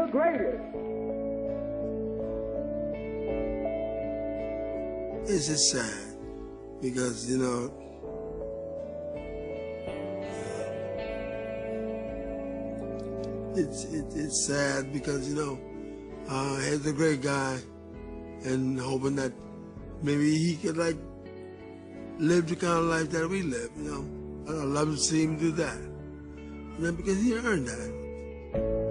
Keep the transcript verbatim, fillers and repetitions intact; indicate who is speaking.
Speaker 1: the greatest.
Speaker 2: It's just sad because, you know, it's it, it's sad because, you know, uh, he's a great guy, and hoping that maybe he could like live the kind of life that we live. You know, I'd love to see him do that, and then because he earned that.